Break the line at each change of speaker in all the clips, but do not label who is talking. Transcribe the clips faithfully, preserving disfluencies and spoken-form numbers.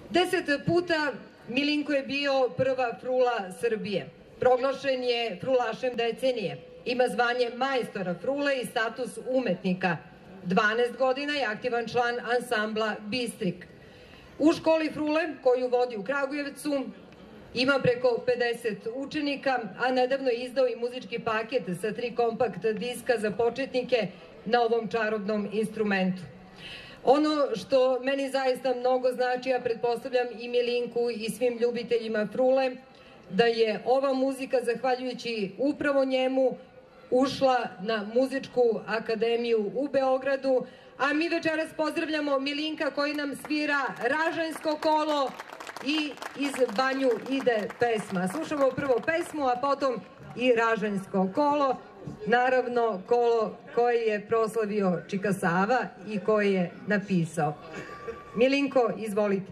Deset puta Milinko je bio prva frula Srbije. Proglašen je frulašem decenije. Ima zvanje majstora frule i status umetnika. dvanaest godina je aktivan član ansambla Bistrik. U školi frule, koju vodi u Kragujevcu, ima preko pedeset učenika, a nedavno je izdao i muzički paket sa tri kompakt diska za početnike na ovom čarobnom instrumentu. Ono što meni zaista mnogo znači, ja pretpostavljam i Milinku i svim ljubiteljima frule, da je ova muzika, zahvaljujući upravo njemu, ušla na Muzičku akademiju u Beogradu, a mi večeras pozdravljamo Milinka koji nam svira Ražanjsko kolo i Iz banju ide pesma. Slušamo prvo pesmu, a potom i Ražanjsko kolo, naravno kolo koje je proslavio Čika Sava i koje je napisao. Milinko, izvolite.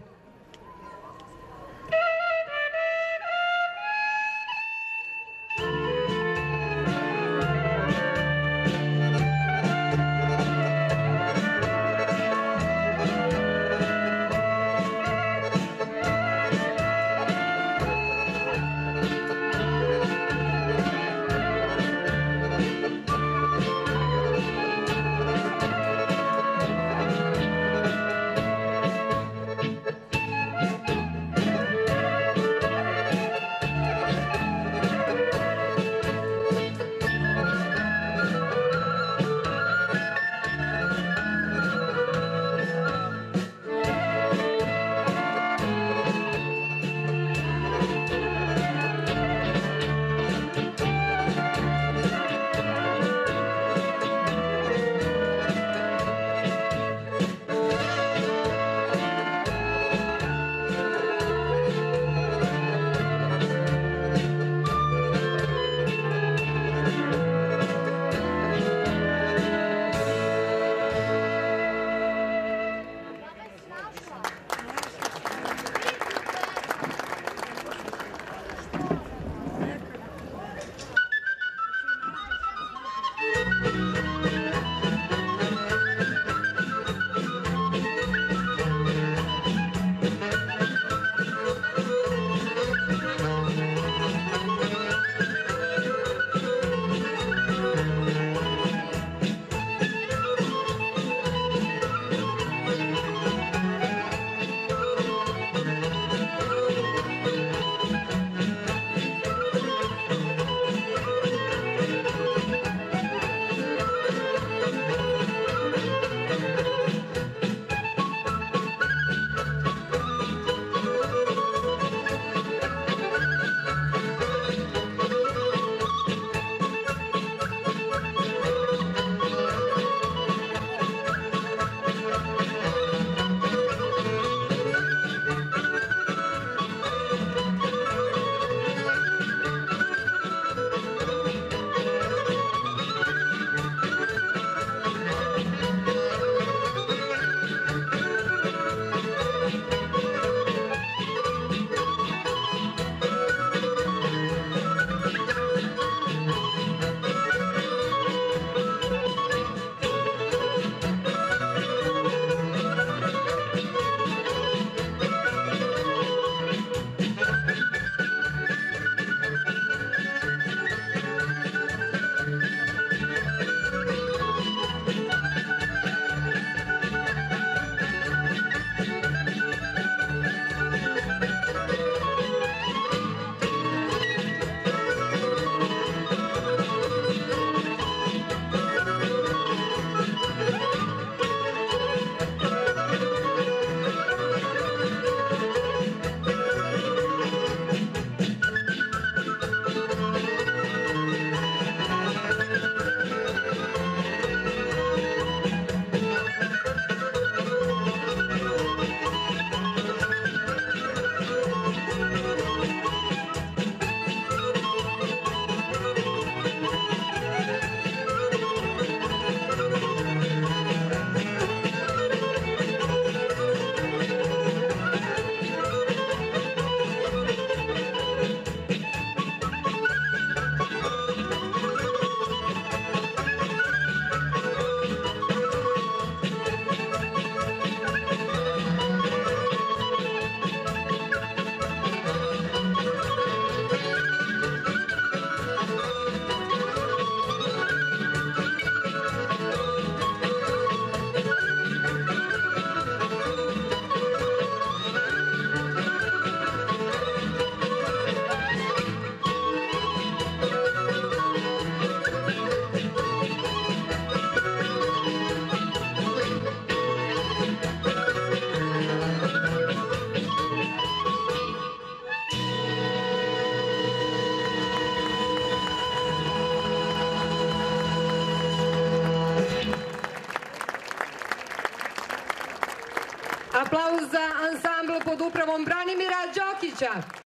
za ansambl pod upravom Branimira Đokića.